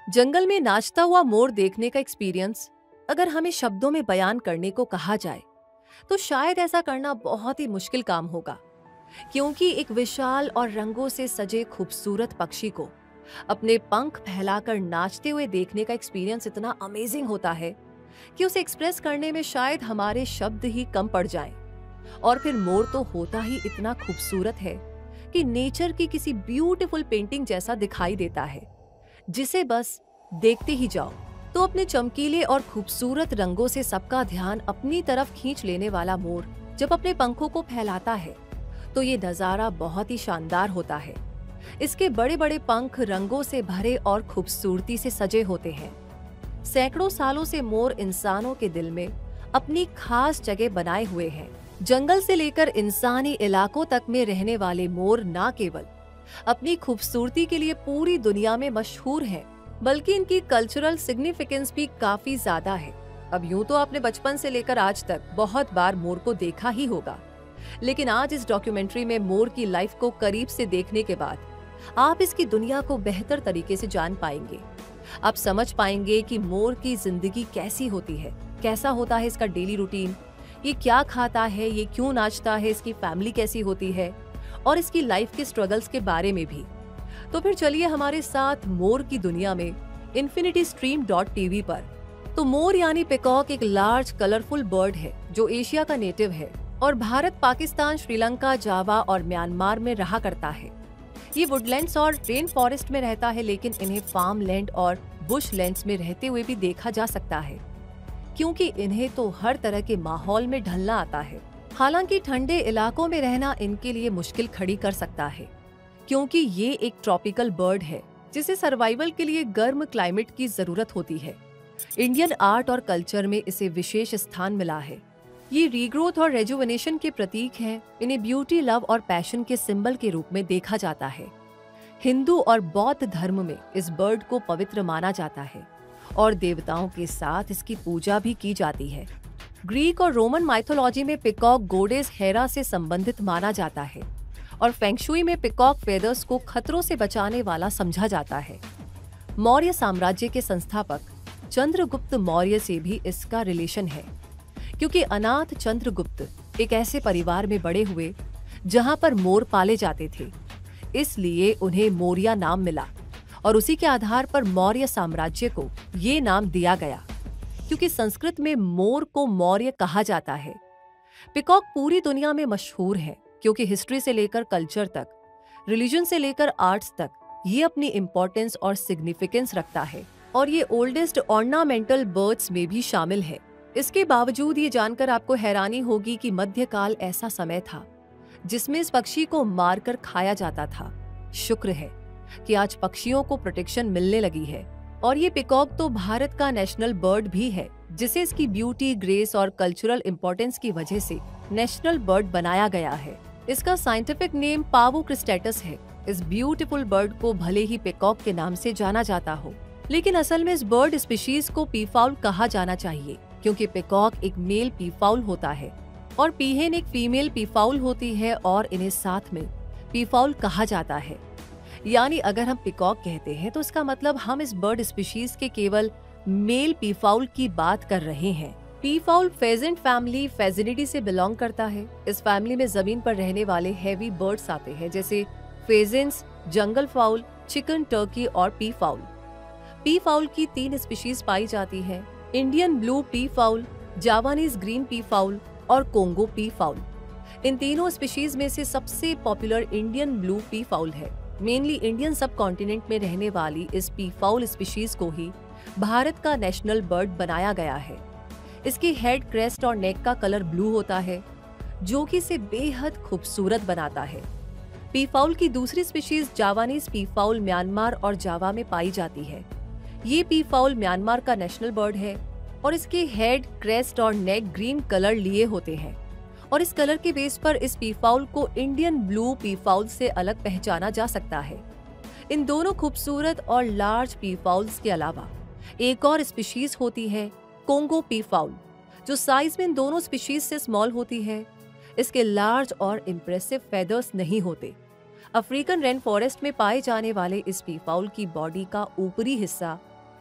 जंगल में नाचता हुआ मोर देखने का एक्सपीरियंस अगर हमें शब्दों में बयान करने को कहा जाए तो शायद ऐसा करना बहुत ही मुश्किल काम होगा, क्योंकि एक विशाल और रंगों से सजे खूबसूरत पक्षी को अपने पंख फैलाकर नाचते हुए देखने का एक्सपीरियंस इतना अमेजिंग होता है कि उसे एक्सप्रेस करने में शायद हमारे शब्द ही कम पड़ जाएं। और फिर मोर तो होता ही इतना खूबसूरत है कि नेचर की किसी ब्यूटीफुल पेंटिंग जैसा दिखाई देता है, जिसे बस देखते ही जाओ। तो अपने चमकीले और खूबसूरत रंगों से सबका ध्यान अपनी तरफ खींच लेने वाला मोर जब अपने पंखों को फैलाता है तो ये नजारा बहुत ही शानदार होता है। इसके बड़े बड़े पंख रंगों से भरे और खूबसूरती से सजे होते हैं। सैकड़ों सालों से मोर इंसानों के दिल में अपनी खास जगह बनाए हुए हैं। जंगल से लेकर इंसानी इलाकों तक में रहने वाले मोर न केवल अपनी खूबसूरती के लिए पूरी दुनिया में मशहूर हैं, बल्कि इनकी कल्चरल सिग्निफिकेंस भी काफी ज्यादा है। अब यूं तो आपने बचपन से लेकर आज तक बहुत बार मोर को देखा ही होगा, लेकिन आज इस डॉक्यूमेंट्री में मोर की लाइफ को करीब से देखने के बाद आप इसकी दुनिया को बेहतर तरीके से जान पाएंगे। आप समझ पाएंगे कि मोर की जिंदगी कैसी होती है, कैसा होता है इसका डेली रूटीन, ये क्या खाता है, ये क्यों नाचता है, इसकी फैमिली कैसी होती है और इसकी लाइफ के स्ट्रगल्स के बारे में भी। तो फिर चलिए हमारे साथ मोर की दुनिया में infinitystream.tv पर। तो मोर यानी पिकॉक एक लार्ज कलरफुल बर्ड है जो एशिया का नेटिव है और भारत, पाकिस्तान, श्रीलंका, जावा और म्यांमार में रहा करता है। ये वुडलैंड्स और रेन फॉरेस्ट में रहता है, लेकिन इन्हें फार्म लैंड और बुश लैंड्स में रहते हुए भी देखा जा सकता है, क्योंकि इन्हें तो हर तरह के माहौल में ढलना आता है। हालांकि ठंडे इलाकों में रहना इनके लिए मुश्किल खड़ी कर सकता है, क्योंकि ये एक ट्रॉपिकल बर्ड है जिसे सर्वाइवल के लिए गर्म क्लाइमेट की जरूरत होती है। इंडियन आर्ट और कल्चर में इसे विशेष स्थान मिला है। ये रीग्रोथ और रेजुवेनेशन के प्रतीक हैं। इन्हें ब्यूटी, लव और पैशन के सिंबल के रूप में देखा जाता है। हिंदू और बौद्ध धर्म में इस बर्ड को पवित्र माना जाता है और देवताओं के साथ इसकी पूजा भी की जाती है। ग्रीक और रोमन माइथोलॉजी में पिकॉक गोडेस हेरा से संबंधित माना जाता है और फेंगशुई में पिकॉक फेदर्स को खतरों से बचाने वाला समझा जाता है। मौर्य साम्राज्य के संस्थापक चंद्रगुप्त मौर्य से भी इसका रिलेशन है, क्योंकि अनाथ चंद्रगुप्त एक ऐसे परिवार में बड़े हुए जहां पर मोर पाले जाते थे, इसलिए उन्हें मौर्य नाम मिला और उसी के आधार पर मौर्य साम्राज्य को ये नाम दिया गया, क्योंकि संस्कृत में मोर को मौर्य कहा जाता है। पिकॉक पूरी दुनिया में मशहूर है, क्योंकि हिस्ट्री से लेकर कल्चर तक, रिलीजन से लेकर आर्ट्स तक ये अपनी इम्पोर्टेंस और सिग्निफिकेंस रखता है और ये ओल्डेस्ट ऑर्नामेंटल बर्ड्स में भी शामिल है। इसके बावजूद ये जानकर आपको हैरानी होगी कि मध्यकाल ऐसा समय था जिसमें इस पक्षी को मारकर खाया जाता था। शुक्र है कि आज पक्षियों को प्रोटेक्शन मिलने लगी है और ये पिकॉक तो भारत का नेशनल बर्ड भी है, जिसे इसकी ब्यूटी, ग्रेस और कल्चरल इम्पोर्टेंस की वजह से नेशनल बर्ड बनाया गया है। इसका साइंटिफिक नेम पावो क्रिस्टेटस है। इस ब्यूटीफुल बर्ड को भले ही पिकॉक के नाम से जाना जाता हो, लेकिन असल में इस बर्ड स्पीशीज को पीफाउल कहा जाना चाहिए, क्योंकि पिकॉक एक मेल पीफाउल होता है और पीहेन एक फीमेल पीफाउल होती है और इन्हें साथ में पीफाउल कहा जाता है। यानी अगर हम पिकॉक कहते हैं तो इसका मतलब हम इस बर्ड स्पीशीज के केवल मेल पीफाउल की बात कर रहे हैं। पीफाउल फेजेंट फैमिली फेजिनिडी से बिलोंग करता है। इस फैमिली में जमीन पर रहने वाले हैवी बर्ड्स आते हैं, जैसे pheasants, jungle fowl, chicken, turkey और पीफाउल। पीफाउल की 3 स्पीशीज पाई जाती है: Indian blue peafowl, Javanese green peafowl और कोंगो पीफाउल। इन तीनों स्पीशीज में से सबसे पॉपुलर इंडियन ब्लू पीफाउल है। मेनली इंडियन सब कॉन्टिनेंट में रहने वाली इस पीफाउल स्पीशीज को ही भारत का नेशनल बर्ड बनाया गया है। इसकी हेड, क्रेस्ट और नेक का कलर ब्लू होता है, जो कि इसे बेहद खूबसूरत बनाता है। पीफाउल की दूसरी स्पीशीज जावानीज पीफाउल म्यांमार और जावा में पाई जाती है। ये पीफाउल म्यांमार का नेशनल बर्ड है और इसके हेड, क्रेस्ट और नेक ग्रीन कलर लिए होते हैं और इस कलर के बेस पर इस पीफाउल को इंडियन ब्लू पीफाउल से अलग पहचाना जा सकता है। इन दोनों खूबसूरत और लार्ज पीफाउल्स के अलावा एक और स्पीशीज होती है, कोंगो पीफाउल, जो साइज में इन दोनों स्पीशीज से स्मॉल होती है। इसके लार्ज और इम्प्रेसिव फेदर्स नहीं होते। अफ्रीकन रेन फॉरेस्ट में पाए जाने वाले इस पीफाउल की बॉडी का ऊपरी हिस्सा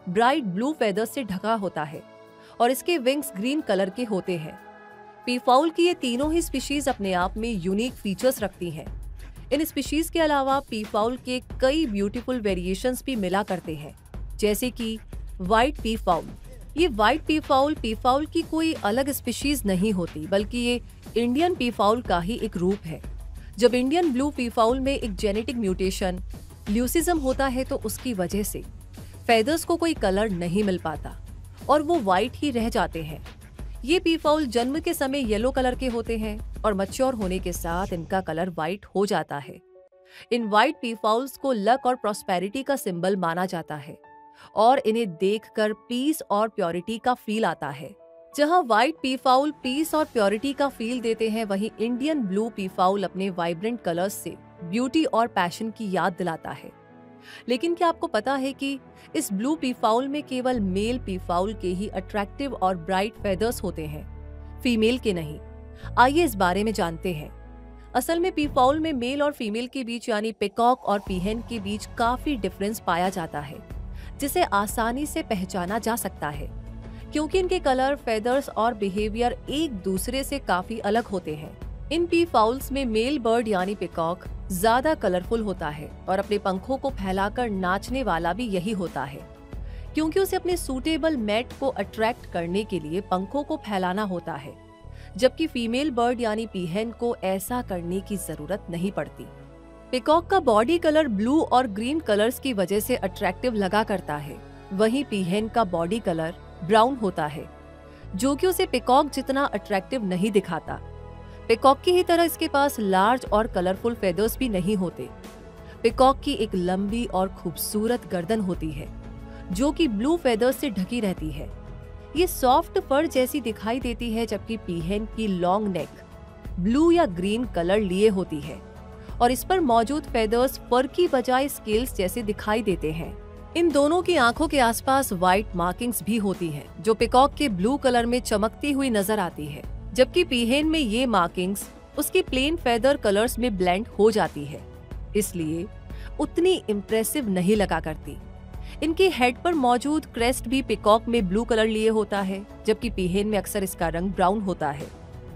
ब्राइट ब्लू फेदर्स से ढका होता है और इसके विंग्स ग्रीन कलर के होते हैं। पीफाउल की ये तीनों ही स्पीशीज अपने आप में यूनिक फीचर्स रखती हैं। इन स्पीशीज के अलावा पीफाउल के कई ब्यूटीफुल वेरिएशंस भी मिला करते हैं, जैसे कि व्हाइट पीफाउल। ये व्हाइट पीफाउल की कोई अलग स्पीशीज नहीं होती, बल्कि ये इंडियन पीफाउल का ही एक रूप है। जब इंडियन ब्लू पीफाउल में एक जेनेटिक म्यूटेशन ल्यूसिज्म होता है तो उसकी वजह से फेदर्स को कोई कलर नहीं मिल पाता और वो व्हाइट ही रह जाते हैं। ये पीफाउल जन्म के समय येलो कलर के होते हैं और मैच्योर होने के साथ इनका कलर व्हाइट हो जाता है। इन व्हाइट पीफाउल्स को लक और प्रॉस्पेरिटी का सिंबल माना जाता है और इन्हें देखकर पीस और प्योरिटी का फील आता है। जहां व्हाइट पीफाउल पीस और प्योरिटी का फील देते हैं, वहीं इंडियन ब्लू पीफाउल अपने वाइब्रेंट कलर्स से ब्यूटी और पैशन की याद दिलाता है। लेकिन क्या आपको पता है कि इस ब्लू पीफाउल में केवल मेल पीफाउल के ही अट्रैक्टिव और ब्राइट फेदर्स होते हैं, फीमेल के नहीं। आइए इस बारे में जानते हैं। असल में पीफाउल में मेल और फीमेल के बीच यानी पिकॉक और पीहेन के बीच काफी डिफरेंस पाया जाता है, जिसे आसानी से पहचाना जा सकता है क्योंकि इनके कलर, फेदर्स और बिहेवियर एक दूसरे से काफी अलग होते हैं। इन पीफाउल्स में मेल बर्ड यानी पिकॉक ज्यादा कलरफुल होता है और अपने पंखों को फैलाकर नाचने वाला भी यही होता है, क्योंकि उसे अपने सूटेबल मेट को अट्रैक्ट करने के लिए पंखों को फैलाना होता है, जबकि फीमेल बर्ड यानी पीहेन को ऐसा करने की जरूरत नहीं पड़ती। पिकॉक का बॉडी कलर ब्लू और ग्रीन कलर्स की वजह से अट्रैक्टिव लगा करता है, वहीं पीहेन का बॉडी कलर ब्राउन होता है, जो कि उसे पिकॉक जितना अट्रैक्टिव नहीं दिखाता। पिकॉक की ही तरह इसके पास लार्ज और कलरफुल फेदर्स भी नहीं होते। पिकॉक की एक लंबी और खूबसूरत गर्दन होती है, जो कि ब्लू फेदर्स से ढकी रहती है। ये सॉफ्ट फर जैसी दिखाई देती है, जबकि पीहेन की लॉन्ग नेक ब्लू या ग्रीन कलर लिए होती है और इस पर मौजूद फेदर्स फर की बजाय स्केल्स जैसे दिखाई देते हैं। इन दोनों की आंखों के आसपास व्हाइट मार्किंग्स भी होती हैं, जो पिकॉक के ब्लू कलर में चमकती हुई नजर आती है, जबकि पीहेन में ये मार्किंग्स उसकी प्लेन फेदर कलर्स में ब्लेंड हो जाती है, इसलिए उतनी इम्प्रेसिव नहीं लगा करती। इनके हेड पर मौजूद क्रेस्ट भी पिकॉक में ब्लू कलर लिए होता है, जबकि पीहेन में अक्सर इसका रंग ब्राउन होता है।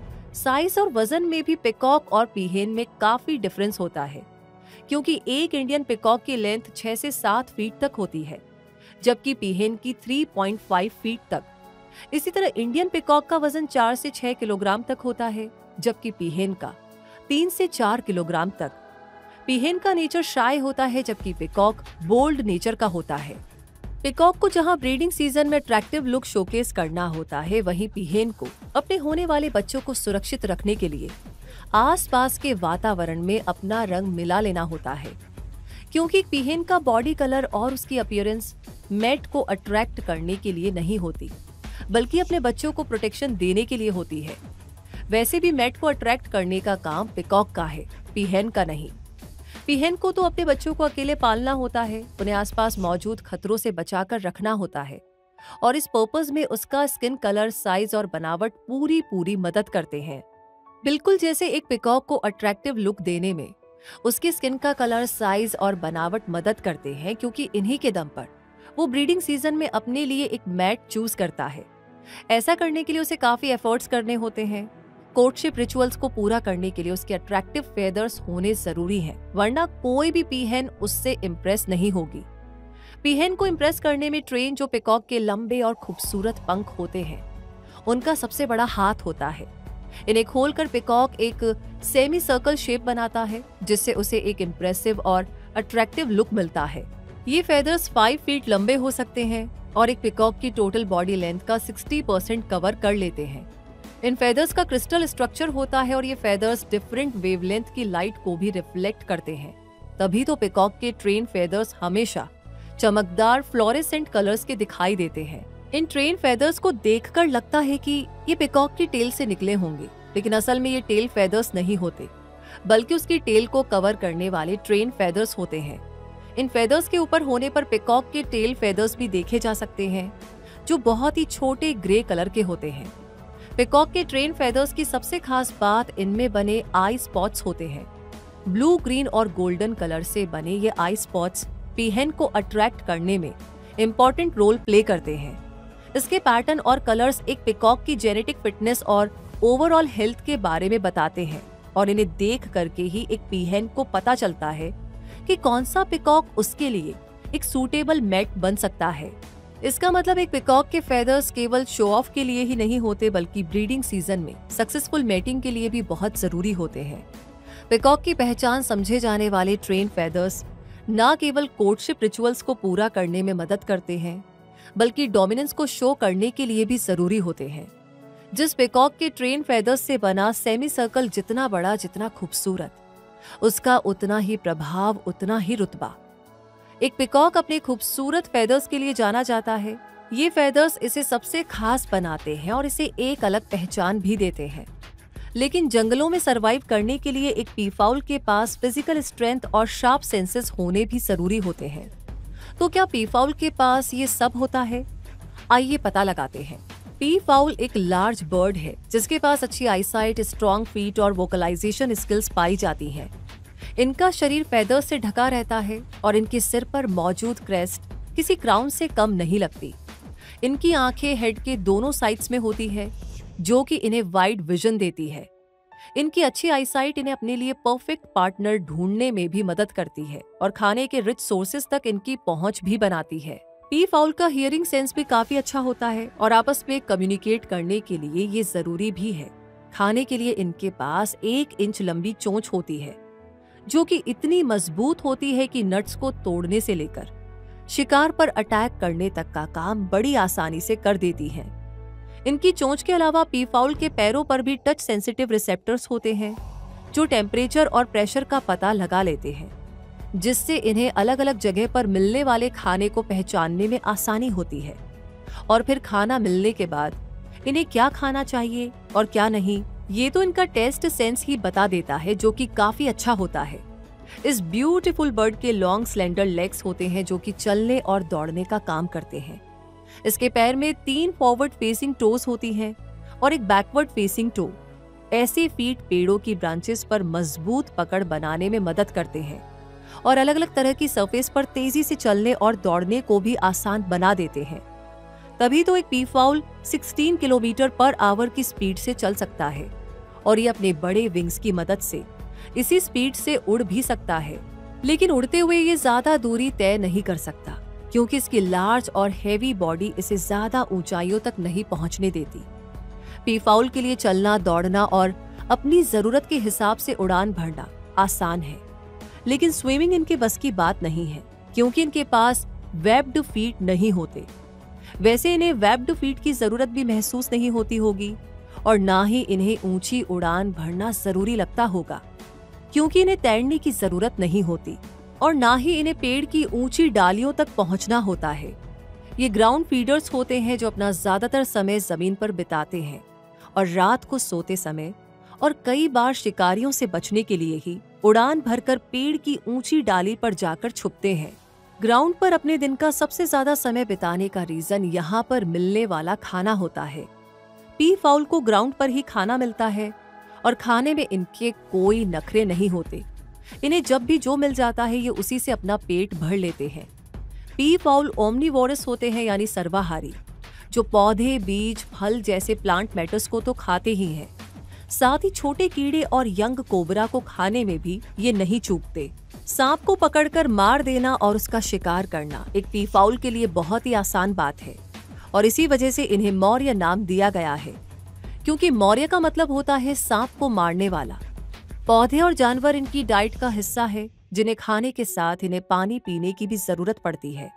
साइज और वजन में भी पिकॉक और पीहेन में काफी डिफरेंस होता है, क्योंकि एक इंडियन पिकॉक की लेंथ 6 से 7 फीट तक होती है, जबकि पीहेन की 3.5 फीट तक। इसी तरह इंडियन पिकॉक का वजन 4 से 6 किलोग्राम तक होता है, जबकि पीहेन का 3 से 4 किलोग्राम तक। पीहेन का नेचर शाय होता है, जबकि पिकॉक बोल्ड नेचर का होता है। पिकॉक को जहां ब्रीडिंग सीजन में अट्रैक्टिव लुक शोकेस करना होता है, वहीं पीहेन को अपने होने वाले बच्चों को सुरक्षित रखने के लिए आसपास के वातावरण में अपना रंग मिला लेना होता है, क्योंकि पीहेन का बॉडी कलर और उसकी अपीयरेंस मेट को अट्रैक्ट करने के लिए नहीं होती, बल्कि अपने बच्चों को प्रोटेक्शन देने के लिए होती है। वैसे भी मेट को अट्रैक्ट करने का काम पिकॉक का है, पीहेन का नहीं। पीहेन को तो अपने बच्चों को अकेले पालना होता है, उन्हें आसपास मौजूद खतरों से बचाकर रखना होता है और इस पर्पस में उसका स्किन कलर, साइज और बनावट पूरी मदद करते हैं। बिल्कुल जैसे एक पिकॉक को अट्रैक्टिव लुक देने में उसकी स्किन का कलर, साइज और बनावट मदद करते हैं, क्योंकि इन्हीं के दम पर वो ब्रीडिंग सीजन में अपने लिए एक मैट चूज करता है। ऐसा करने के लिए उसे काफी एफर्ट्स करने होते हैं। कोर्टशिप रिचुअल्स को पूरा करने के लिए उसके अट्रैक्टिव फेदर्स होने जरूरी हैं, वरना कोई भी पीहेन उससे इम्प्रेस नहीं होगी। पीहेन को इम्प्रेस करने में ट्रेन जो पिकॉक के लंबे और खूबसूरत पंख होते हैं, उनका सबसे बड़ा हाथ होता है। इन्हें खोलकर पिकॉक एक सेमी सर्कल शेप बनाता है, जिससे उसे एक इम्प्रेसिव और अट्रैक्टिव लुक मिलता है। ये फेदर्स 5 फीट लंबे हो सकते हैं और एक पिकॉक की टोटल बॉडी लेंथ का 60% कवर कर लेते हैं। इन फेदर्स का क्रिस्टल स्ट्रक्चर होता है और ये फेदर्स डिफरेंट वेवलेंथ की लाइट को भी रिफ्लेक्ट करते हैं। तभी तो पिकॉक के ट्रेन फेदर्स हमेशा चमकदार फ्लोरेसेंट कलर्स के दिखाई देते हैं। इन ट्रेन फेदर्स को देखकर लगता है कि ये पिकॉक की टेल से निकले होंगे, लेकिन असल में ये टेल फेदर्स नहीं होते, बल्कि उसकी टेल को कवर करने वाले ट्रेन फेदर्स होते हैं। इन फेदर्स के ऊपर होने पर पिकॉक के टेल फेदर्स भी देखे जा सकते हैं, जो बहुत ही छोटे ग्रे कलर के होते हैं। पिकॉक के ट्रेन फेदर्स की सबसे खास बात इनमें बने आई स्पॉट्स होते हैं। ब्लू, ग्रीन और गोल्डन कलर से बने ये आई स्पॉट्स पीहेन को अट्रैक्ट करने में इम्पोर्टेंट रोल प्ले करते हैं। इसके पैटर्न और कलर्स एक पिकॉक की जेनेटिक फिटनेस और ओवरऑल हेल्थ के बारे में बताते हैं और इन्हें देख करके ही एक पीहेन को पता चलता है कि कौन सा पिकॉक उसके लिए एक सूटेबल मैट बन सकता है। इसका मतलब एक पिकॉक के फेदर्स केवल शो ऑफ के लिए ही नहीं होते बल्कि ब्रीडिंग सीजन में सक्सेसफुल मैटिंग के लिए भी बहुत जरूरी होते हैं। पिकॉक की पहचान समझे जाने वाले ट्रेन फेदर्स न केवल कोर्टशिप रिचुअल्स को पूरा करने में मदद करते हैं बल्कि डोमिनेंस को शो करने के लिए भी जरूरी होते हैं। जिस पिकॉक के ट्रेन फेदर्स से बना सेमी सर्कल जितना बड़ा, जितना खूबसूरत, उसका उतना ही प्रभाव, उतना ही रुतबा। एक पिकॉक अपने खूबसूरत फेदर्स के लिए जाना जाता है। ये फेदर्स इसे सबसे खास बनाते हैं और इसे एक अलग पहचान भी देते हैं। लेकिन जंगलों में सरवाइव करने के लिए एक पीफाउल के पास फिजिकल स्ट्रेंथ और शार्प सेंसेस होने भी जरूरी होते हैं। तो क्या पीफाउल के पास ये सब होता है? आइए पता लगाते हैं। पीफाउल एक लार्ज बर्ड है जिसके पास अच्छी आईसाइट, स्ट्रॉन्ग फीट और वोकलाइजेशन स्किल्स पाई जाती हैं। इनका शरीर फेदर्स से ढका रहता है और इनके सिर पर मौजूद क्रेस्ट किसी क्राउन से कम नहीं लगती। इनकी आंखें हेड के दोनों साइड्स में होती है जो कि इन्हें वाइड विजन देती है। इनकी अच्छी आईसाइट इन्हें अपने लिए परफेक्ट पार्टनर ढूंढने में भी मदद करती है और खाने के रिच सोर्सेज तक इनकी पहुंच भी बनाती है। पीफाउल का हियरिंग सेंस भी काफी अच्छा होता है और आपस में कम्युनिकेट करने के लिए ये जरूरी भी है। खाने के लिए इनके पास 1 इंच लंबी चोंच होती है जो कि इतनी मजबूत होती है कि नट्स को तोड़ने से लेकर शिकार पर अटैक करने तक का काम बड़ी आसानी से कर देती है। इनकी चोंच के अलावा पीफाउल के पैरों पर भी टच सेंसिटिव रिसेप्टर्स होते हैं जो टेम्परेचर और प्रेशर का पता लगा लेते हैं, जिससे इन्हें अलग अलग जगह पर मिलने वाले खाने को पहचानने में आसानी होती है। और फिर खाना मिलने के बाद इन्हें क्या खाना चाहिए और क्या नहीं, ये तो इनका टेस्ट सेंस ही बता देता है, जो कि काफी अच्छा होता है। इस ब्यूटीफुल बर्ड के लॉन्ग स्लेंडर लेग्स होते हैं जो कि चलने और दौड़ने का काम करते हैं। इसके पैर में 3 फॉरवर्ड फेसिंग टोज होती हैं और एक बैकवर्ड फेसिंग टो। ऐसे फीट पेड़ों की ब्रांचेस पर मजबूत पकड़ बनाने में मदद करते हैं और अलग अलग तरह की सरफेस पर तेजी से चलने और दौड़ने को भी आसान बना देते हैं। तभी तो एक पीफाउल 16 किलोमीटर पर आवर की स्पीड से चल सकता है और ये अपने बड़े विंग्स की मदद से इसी स्पीड से उड़ भी सकता है। लेकिन उड़ते हुए ये ज्यादा दूरी तय नहीं कर सकता क्योंकि इसकी लार्ज और हेवी बॉडी इसे ज्यादा ऊंचाइयों तक नहीं पहुंचने देती। पीफाउल के लिए चलना, दौड़ना और अपनी जरूरत के हिसाब से उड़ान भरना आसान है, लेकिन स्विमिंग इनके बस की बात नहीं है क्योंकि इनके पास वेब्ड फीट नहीं होते। वैसे इन्हें वेब्ड फीट की जरूरत भी महसूस नहीं होती होगी और ना ही इन्हें ऊंची उड़ान भरना जरूरी लगता होगा क्योंकि इन्हें तैरने की जरूरत नहीं होती और ना ही इन्हें पेड़ की ऊंची डालियों तक पहुंचना होता है। ये ग्राउंड फीडर्स होते हैं जो अपना ज्यादातर समय जमीन पर बिताते हैं और रात को सोते समय और कई बार शिकारियों से बचने के लिए ही उड़ान भरकर पेड़ की ऊंची डाली पर जाकर छुपते हैं। ग्राउंड पर अपने दिन का सबसे ज्यादा समय बिताने का रीजन यहाँ पर मिलने वाला खाना होता है। पीफाउल को ग्राउंड पर ही खाना मिलता है और खाने में इनके कोई नखरे नहीं होते। इन्हें जब भी जो मिल जाता है ये उसी से अपना पेट भर लेते हैं। पीफाउल ओमनीवोरस होते हैं यानी सर्वाहारी, जो पौधे, बीज, फल जैसे प्लांट मैटर्स को तो खाते ही हैं, साथ ही छोटे कीड़े और यंग कोबरा को खाने में भी ये नहीं चूकते। सांप को पकड़कर मार देना और उसका शिकार करना एक पीफाउल के लिए बहुत ही आसान बात है और इसी वजह से इन्हें मौर्य नाम दिया गया है क्योंकि मौर्य का मतलब होता है सांप को मारने वाला। पौधे और जानवर इनकी डाइट का हिस्सा है जिन्हें खाने के साथ इन्हें पानी पीने की भी जरूरत पड़ती है।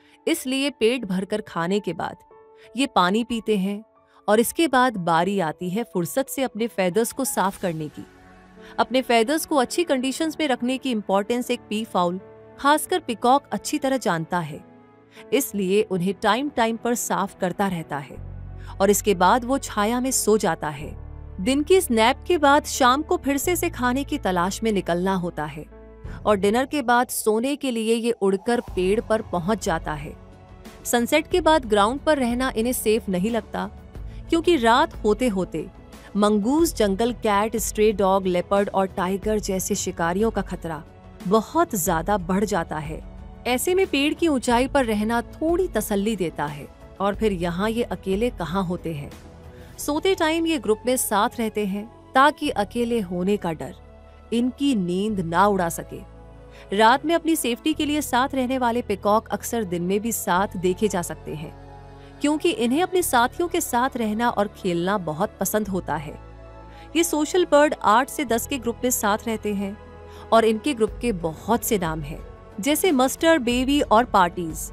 इसलिए पेट भरकर खाने के बाद ये पानी पीते हैं और इसके बाद बारी आती है फुर्सत से अपने फेदर्स को साफ करने की। अपने फेदर्स को अच्छी कंडीशंस में रखने की इंपॉर्टेंस एक पीफाउल, खासकर पिकॉक, अच्छी तरह जानता है। इसलिए उन्हें टाइम टाइम पर साफ करता रहता है और इसके बाद वो छाया में सो जाता है। दिन की स्नैप के बाद शाम को फिर से खाने की तलाश में निकलना होता है और डिनर के बाद सोने के लिए ये उड़कर पेड़ पर पहुंच जाता है। सनसेट के बाद ग्राउंड पर रहना इन्हें सेफ नहीं लगता क्योंकि रात होते होते mongoose, jungle cat, stray dog, leopard और टाइगर जैसे शिकारियों का खतरा बहुत ज्यादा बढ़ जाता है। ऐसे में पेड़ की ऊंचाई पर रहना थोड़ी तसल्ली देता है। और फिर यहाँ ये अकेले कहाँ होते हैं। सोते टाइम ये ग्रुप में साथ रहते हैं ताकि अकेले होने का डर इनकी नींद ना उड़ा सके। रात में अपनी सेफ्टी के लिए साथ रहने वाले पिकॉक अक्सर दिन में भी साथ देखे जा सकते हैं, क्योंकि इन्हें अपने साथियों के साथ रहना और खेलना बहुत पसंद होता है। ये सोशल बर्ड 8 से 10 के ग्रुप में साथ रहते हैं और इनके ग्रुप के बहुत से नाम हैं, जैसे मस्टर, बेबी और पार्टीज।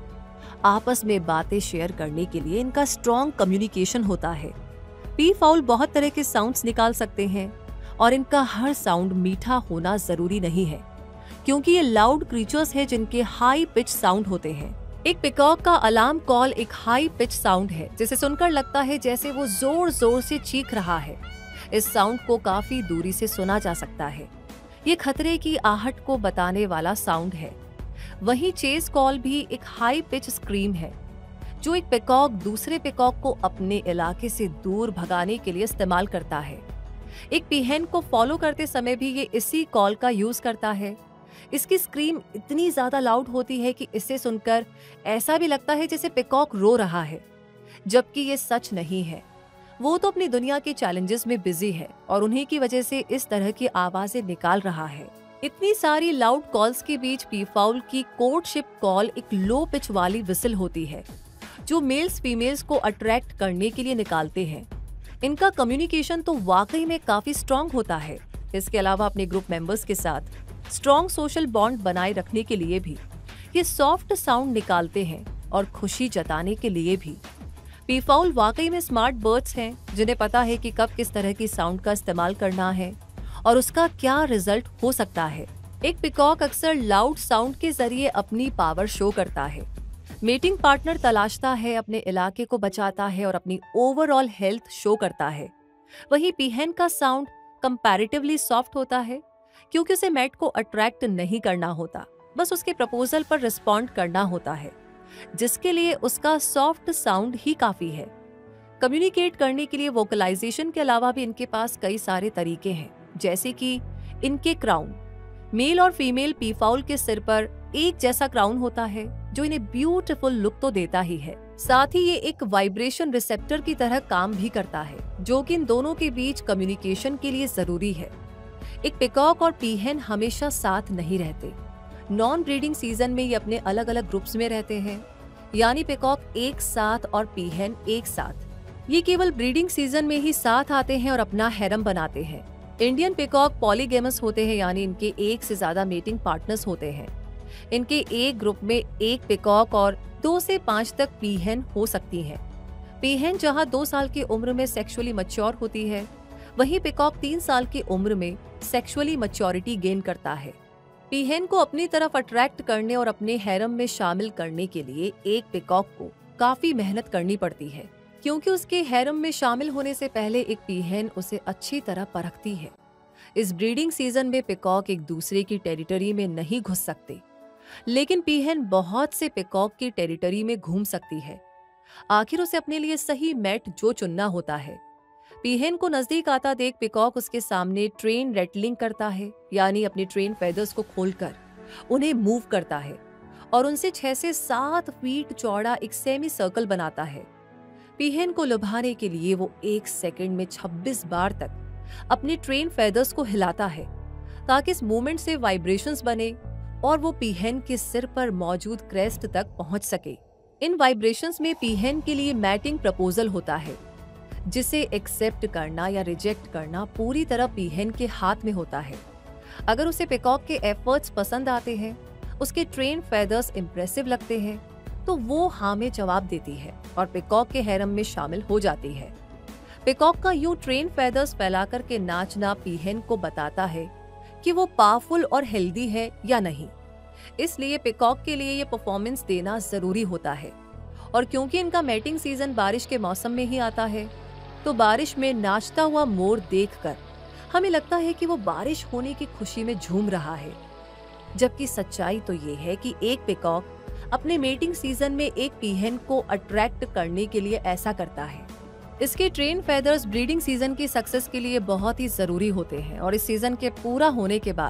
आपस में बातें शेयर करने के लिए इनका स्ट्रॉन्ग कम्युनिकेशन होता है। पी फाउल बहुत तरह के साउंड्स निकाल सकते हैं और इनका हर साउंड मीठा होना जरूरी नहीं है, क्योंकि ये लाउड क्रीचर्स हैं जिनके हाई पिच साउंड होते हैं। एक पिकॉक का अलार्म कॉल एक हाई पिच साउंड है, जिसे सुनकर लगता है जैसे वो जोर जोर से चीख रहा है। इस साउंड को काफी दूरी से सुना जा सकता है। ये खतरे की आहट को बताने वाला साउंड है। वहीं चेस कॉल भी एक हाई पिच स्क्रीम है, जो एक पिकॉक दूसरे पिकॉक को अपने इलाके से दूर भगाने के लिए इस्तेमाल करता है। एक पीहेन को फॉलो करते समय भी ये इसी कॉल का यूज करता है। इसकी स्क्रीम इतनी ज्यादा लाउड होती है कि इसे सुनकर ऐसा भी लगता है जैसे पिकॉक रो रहा है, जबकि ये सच नहीं है। वो तो अपनी दुनिया के चैलेंजेस में बिजी है और उन्हीं की वजह से इस तरह की आवाजें निकाल रहा है। इतनी सारी लाउड कॉल्स के बीच पीफाउल की कोर्टशिप कॉल एक लो पिच वाली विसल होती है, जो मेल्स फीमेल्स को अट्रैक्ट करने के लिए निकालते हैं। इनका कम्युनिकेशन तो वाकई में काफी स्ट्रॉन्ग होता है। इसके अलावा अपने ग्रुप मेंबर्स के साथ स्ट्रॉन्ग सोशल बॉन्ड बनाए रखने के लिए भी ये सॉफ्ट साउंड निकालते हैं और खुशी जताने के लिए भी। पीफाउल वाकई में स्मार्ट बर्ड्स हैं, जिन्हें पता है कि कब किस तरह की साउंड का इस्तेमाल करना है और उसका क्या रिजल्ट हो सकता है। एक पिकॉक अक्सर लाउड साउंड के जरिए अपनी पावर शो करता है, मीटिंग पार्टनर तलाशता है, अपने इलाके को बचाता है और अपनी ओवरऑल हेल्थ शो करता है। वहीं पीहेन का साउंड कंपैरेटिवली सॉफ्ट होता है, क्योंकि उसे मैट को अट्रैक्ट नहीं करना होता, बस उसके प्रपोजल पर रिस्पॉन्ड करना होता है, जिसके लिए उसका सॉफ्ट साउंड ही काफी है। कम्युनिकेट करने के लिए वोकलाइजेशन के अलावा भी इनके पास कई सारे तरीके हैं, जैसे कि इनके क्राउन। मेल और फीमेल पीफाउल के सिर पर एक जैसा क्राउन होता है, जो इन्हें ब्यूटीफुल लुक तो देता ही है, साथ ही ये एक वाइब्रेशन रिसेप्टर की तरह काम भी करता है, जो कि इन दोनों के बीच कम्युनिकेशन के लिए जरूरी है। एक पिकॉक और पीहेन हमेशा साथ नहीं रहते। नॉन ब्रीडिंग सीजन में ये अपने अलग अलग ग्रुप्स में रहते हैं, यानी पिकॉक एक साथ और पीहेन एक साथ। ये केवल ब्रीडिंग सीजन में ही साथ आते हैं और अपना हैरम बनाते हैं। इंडियन पिकॉक पॉलीगेमस होते हैं, यानी इनके एक से ज्यादा मेटिंग पार्टनर्स होते हैं। इनके एक ग्रुप में एक पिकॉक और 2 से 5 तक पीहेन हो सकती हैं। पीहेन जहां 2 साल की उम्र में सेक्सुअली मैच्योर होती है, वहीं पिकॉक 3 साल की उम्र में सेक्सुअली मैच्योरिटी गेन करता है। पीहेन को अपनी तरफ अट्रैक्ट करने और अपने हैरम में शामिल करने के लिए एक पिकॉक को काफी मेहनत करनी पड़ती है, क्योंकि उसके हैरम में शामिल होने से पहले एक पीहेन उसे अच्छी तरह परखती है। इस ब्रीडिंग सीजन में पिकॉक एक दूसरे की टेरिटरी में नहीं घुस सकते, लेकिन पीहेन बहुत से पिकॉक की टेरिटरी में घूम सकती है। आखिर उसे अपने लिए सही मैट जो चुनना होता है। पीहेन को नजदीक आता देख पिकॉक उसके सामने ट्रेन रेटलिंग करता है, यानी अपनी ट्रेन फेदर्स को खोलकर उन्हें मूव करता है और उनसे 6 से 7 फीट चौड़ा एक सेमी सर्कल बनाता है। पीहेन को लुभाने के लिए वो 1 सेकंड में 26 बार तक अपने ट्रेन फेदर्स को हिलाता है, ताकि इस मूवमेंट से वाइब्रेशंस बने और वो पीहेन के सिर पर मौजूद क्रेस्ट तक पहुंच सके। इन वाइब्रेशंस में पीहेन के लिए मैटिंग प्रपोजल होता है, जिसे एक्सेप्ट करना या रिजेक्ट करना पूरी तरह पीहेन के हाथ में होता है। अगर उसे पिकॉक के एफर्ट्स पसंद आते हैं, उसके ट्रेन फेदर्स इंप्रेसिव लगते हैं, तो वो हाँ में जवाब देती है और पिकॉक के हैरम में शामिल हो जाती है। पिकॉक का यूं ट्रेन फेदर्स फैलाकर के नाचना पीहेन को बताता है कि वो पावरफुल और हेल्दी है या नहीं। इसलिए पिकॉक के लिए ये परफॉर्मेंस देना जरूरी होता है। और क्योंकि इनका मैटिंग सीजन बारिश के मौसम में ही आता है, तो बारिश में नाचता हुआ मोर देखकर हमें लगता है कि वो बारिश होने की खुशी में झूम रहा है, जबकि सच्चाई तो ये है कि एक पिकॉक अपने मेटिंग सीजन में एक पीहेन को अट्रैक्ट करने के लिए ऐसा करता है। इसके ट्रेन फेदर्स ब्रीडिंग सीजन की सक्सेस के लिए बहुत ही जरूरी होते हैं और इस सीजन के पूरा होने के बाद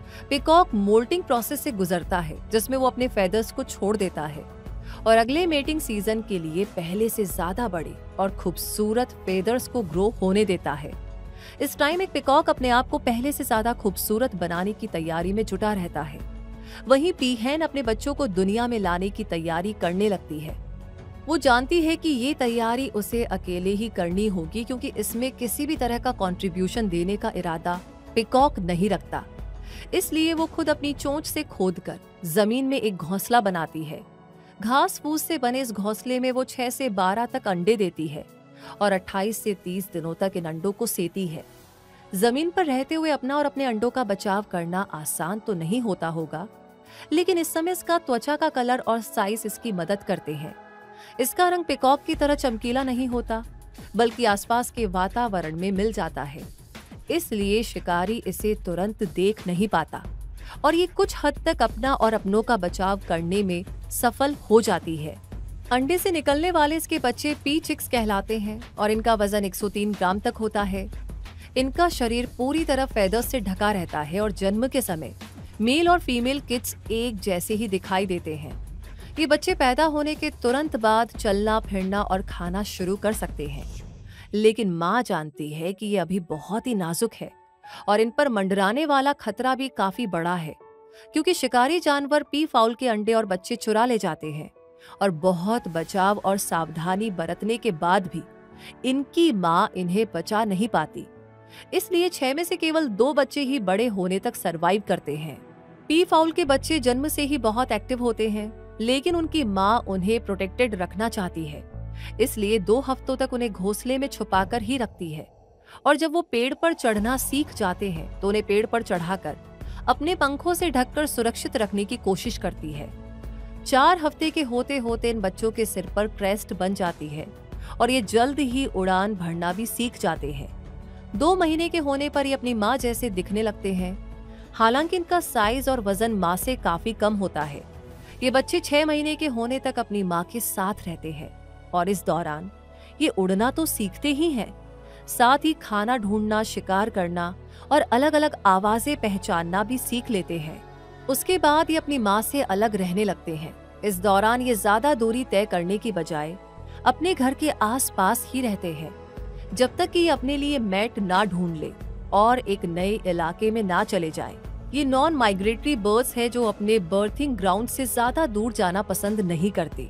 पिकॉक मोल्टिंग प्रोसेस से गुजरता है, जिसमें वो अपने फेदर्स को छोड़ देता है और अगले मेटिंग सीजन के लिए पहले से ज्यादा बड़े और खूबसूरत फेदर्स को ग्रो होने देता है। इस टाइम एक पिकॉक अपने आप को पहले से ज्यादा खूबसूरत बनाने की तैयारी में जुटा रहता है। वहीं पीहेन अपने बच्चों को दुनिया में लाने की तैयारी करने लगती है। वो जानती है कि ये तैयारी उसे अकेले ही करनी होगी, क्योंकि इसमें किसी भी तरह का कंट्रीब्यूशन देने का इरादा पिकॉक नहीं रखता। इसलिए वो खुद अपनी चोंच से खोदकर जमीन में एक घोंसला बनाती है। घास फूस से बने इस घोंसले में वो 6 से 12 तक अंडे देती है और 28 से 30 दिनों तक इन अंडों को सेती है। जमीन पर रहते हुए अपना और अपने अंडों का बचाव करना आसान तो नहीं होता होगा, लेकिन इस समय इसका त्वचा का कलर और साइज इसकी मदद करते हैं। इसका रंग पिकॉक की तरह चमकीला नहीं होता, बल्कि आसपास के वातावरण में मिल जाता है। इसलिए शिकारी इसे तुरंत देख नहीं पाता और ये कुछ हद तक अपना और अपनों का बचाव करने में सफल हो जाती है। अंडे से निकलने वाले इसके बच्चे पी चिक्स कहलाते हैं और इनका वजन 103 ग्राम तक होता है। इनका शरीर पूरी तरह फेदर्स से ढका रहता है और जन्म के समय मेल और फीमेल किड्स एक जैसे ही दिखाई देते हैं। ये बच्चे पैदा होने के तुरंत बाद चलना फिरना और खाना शुरू कर सकते हैं, लेकिन माँ जानती है कि ये अभी बहुत ही नाजुक है और इन पर मंडराने वाला खतरा भी काफी बड़ा है, क्योंकि शिकारी जानवर पी फाउल के अंडे और बच्चे चुरा ले जाते हैं और बहुत बचाव और सावधानी बरतने के बाद भी इनकी माँ इन्हें बचा नहीं पाती। इसलिए 6 में से केवल 2 बच्चे ही बड़े होने तक सरवाइव करते हैं। पी फाउल के बच्चे जन्म से ही बहुत एक्टिव होते हैं, लेकिन उनकी माँ उन्हें प्रोटेक्टेड रखना चाहती है, इसलिए 2 हफ्तों तक उन्हें घोंसले में छुपाकर ही रखती है और जब वो पेड़ पर चढ़ना सीख जाते हैं तो उन्हें पेड़ पर चढ़ाकर अपने पंखों से ढककर सुरक्षित रखने की कोशिश करती है। 4 हफ्ते के होते होते इन बच्चों के सिर पर क्रेस्ट बन जाती है और ये जल्द ही उड़ान भरना भी सीख जाते हैं। 2 महीने के होने पर ये अपनी माँ जैसे दिखने लगते हैं, हालांकि इनका साइज और वजन माँ से काफी कम होता है। ये बच्चे 6 महीने के होने तक अपनी माँ के साथ रहते हैं और इस दौरान ये उड़ना तो सीखते ही हैं, साथ ही खाना ढूंढना, शिकार करना और अलग अलग आवाजें पहचानना भी सीख लेते हैं। उसके बाद ये अपनी माँ से अलग रहने लगते हैं। इस दौरान ये ज्यादा दूरी तय करने की बजाय अपने घर के आसपास ही रहते हैं, जब तक कि ये अपने लिए मैट ना ढूंढ ले और एक नए इलाके में ना चले जाए। ये नॉन माइग्रेटरी बर्ड्स है जो अपने बर्थिंग ग्राउंड से ज्यादा दूर जाना पसंद नहीं करते।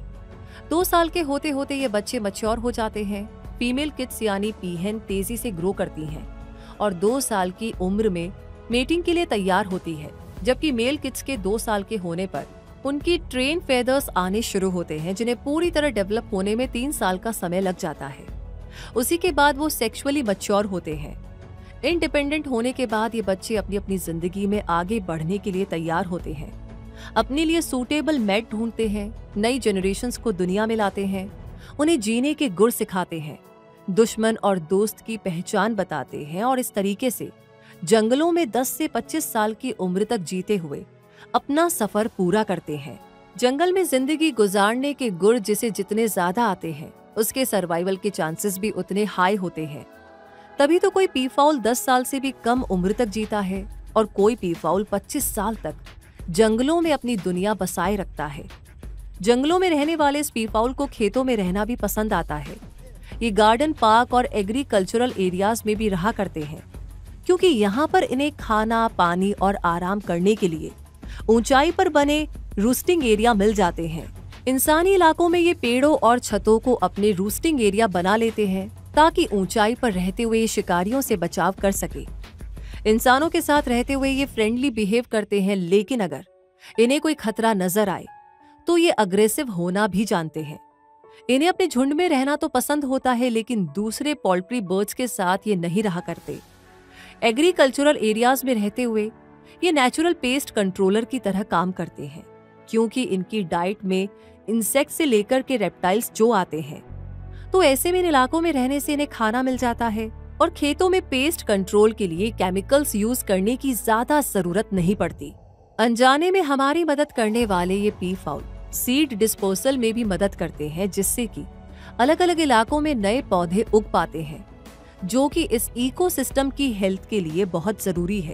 2 साल के होते होते ये बच्चे मैच्योर हो जाते हैं। फीमेल किड्स यानी पीहेन तेजी से ग्रो करती हैं और 2 साल की उम्र में मेटिंग के लिए तैयार होती है, जबकि मेल किड्स के 2 साल के होने पर उनकी ट्रेन फेदर्स आने शुरू होते हैं, जिन्हें पूरी तरह डेवलप होने में 3 साल का समय लग जाता है। उसी के बाद वो सेक्सुअली मैच्योर होते हैं। इंडिपेंडेंट होने के बाद ये बच्चे अपनी अपनी जिंदगी में आगे बढ़ने के लिए तैयार होते हैं, अपने लिए सूटेबल मैट ढूंढते हैं, नई जनरेशन्स को दुनिया में लाते हैं, उन्हें जीने के गुर सिखाते हैं, दुश्मन और दोस्त की पहचान बताते हैं और इस तरीके से जंगलों में 10 से 25 साल की उम्र तक जीते हुए अपना सफर पूरा करते हैं। जंगल में जिंदगी गुजारने के गुर जिसे जितने ज्यादा आते हैं, उसके सर्वाइवल के चांसेस भी उतने हाई होते हैं। तभी तो कोई पीफाउल 10 साल से भी कम उम्र तक जीता है और कोई पीफाउल 25 साल तक जंगलों में अपनी दुनिया बसाए रखता है। जंगलों में रहने वाले इस पीफाउल को खेतों में रहना भी पसंद आता है। ये गार्डन, पार्क और एग्रीकल्चरल एरियाज में भी रहा करते हैं, क्योंकि यहाँ पर इन्हें खाना, पानी और आराम करने के लिए ऊंचाई पर बने रूस्टिंग एरिया मिल जाते हैं। इंसानी इलाकों में ये पेड़ों और छतों को अपने रूस्टिंग एरिया बना लेते हैं ताकि ऊंचाई पर रहते हुए ये शिकारियों से बचाव कर सके। इंसानों के साथ रहते हुए ये फ्रेंडली बिहेव करते हैं, लेकिन अगर इन्हें कोई खतरा नजर आए तो ये अग्रेसिव होना भी जानते हैं। इन्हें अपने झुंड में रहना तो पसंद होता है, लेकिन दूसरे पोल्ट्री बर्ड्स के साथ ये नहीं रहा करते। एग्रीकल्चरल एरियाज में रहते हुए ये नेचुरल पेस्ट कंट्रोलर की तरह काम करते हैं, क्योंकि इनकी डाइट में इंसेक्ट से लेकर के रेप्टाइल्स जो आते हैं, तो ऐसे में इन इलाकों में रहने से इन्हें खाना मिल जाता है और खेतों में पेस्ट कंट्रोल के लिए केमिकल्स यूज करने की ज्यादा जरूरत नहीं पड़ती। अनजाने में हमारी मदद करने वाले ये पीफाउल सीड डिस्पोजल में भी मदद करते हैं, जिससे कि अलग अलग इलाकों में नए पौधे उग पाते हैं, जो कि इस इकोसिस्टम की हेल्थ के लिए बहुत जरूरी है।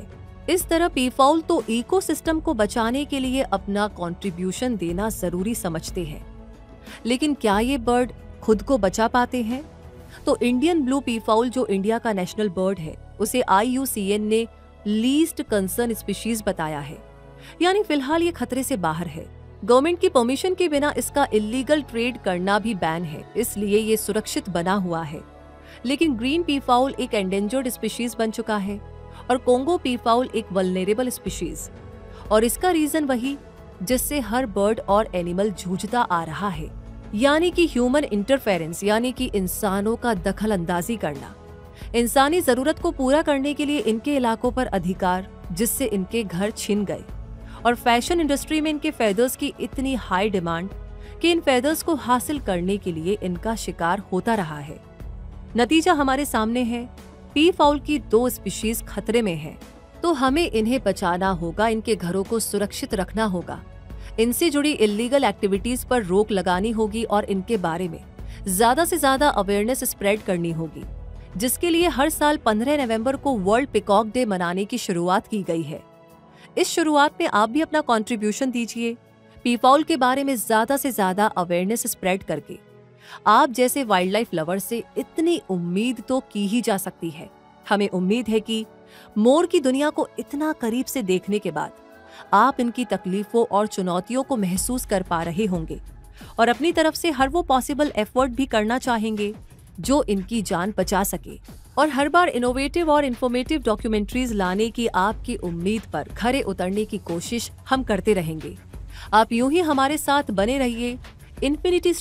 इस तरह पीफाउल तो इकोसिस्टम को बचाने के लिए अपना कंट्रीब्यूशन देना जरूरी समझते हैं। लेकिन क्या ये बर्ड खुद को बचा पाते हैं? तो इंडियन ब्लू पीफाउल जो इंडिया का नेशनल बर्ड है, उसे IUCN ने लीस्ट कंसर्न स्पीशीज बताया है, यानी फिलहाल ये खतरे से बाहर है। गवर्नमेंट की परमिशन के बिना इसका इलीगल ट्रेड करना भी बैन है, इसलिए ये सुरक्षित बना हुआ है। लेकिन ग्रीन पीफाउल एक एंडेंजर्ड स्पीशीज बन चुका है और कोंगो पीफाउल एक वल्नरेबल स्पीशीज, और इसका रीजन वही जिससे हर बर्ड और एनिमल जूझता आ रहा है, यानी कि ह्यूमन इंटरफेरेंस, यानी कि इंसानों का दखल अंदाजी करना, इंसानी जरूरत को पूरा करने के लिए इनके इलाकों पर अधिकार, जिससे इनके घर छिन गए। और फैशन इंडस्ट्री में इनके फेदर्स की इतनी हाई डिमांड कि इन फेदर्स को हासिल करने के लिए इनका शिकार होता रहा है। नतीजा हमारे सामने है, पीफाउल की 2 स्पीशीज खतरे में हैं, तो हमें इन्हें बचाना होगा, इनके घरों को सुरक्षित रखना होगा, इनसे जुड़ी इलीगल एक्टिविटीज पर रोक लगानी होगी और इनके बारे में ज्यादा से ज्यादा अवेयरनेस स्प्रेड करनी होगी, जिसके लिए हर साल 15 नवंबर को वर्ल्ड पीकॉक डे मनाने की शुरुआत की गई है। इस शुरुआत में आप भी अपना कंट्रीब्यूशन दीजिए, पीफाउल के बारे में ज्यादा से ज्यादा अवेयरनेस स्प्रेड करके। आप जैसे वाइल्ड लाइफ लवर से इतनी उम्मीद तो की ही जा सकती है। हमें उम्मीद है कि मोर की दुनिया को इतना करीब से देखने के बाद आप इनकी तकलीफों और चुनौतियों को महसूस कर पा रहे होंगे और अपनी तरफ से हर वो पॉसिबल एफर्ट भी करना चाहेंगे जो इनकी जान बचा सके। और हर बार इनोवेटिव और इन्फॉर्मेटिव डॉक्यूमेंट्रीज लाने की आपकी उम्मीद पर खरे उतरने की कोशिश हम करते रहेंगे। आप यूं ही हमारे साथ बने रहिए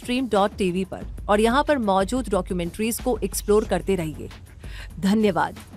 infinitystream.tv पर और यहाँ पर मौजूद डॉक्यूमेंट्रीज को एक्सप्लोर करते रहिए। धन्यवाद।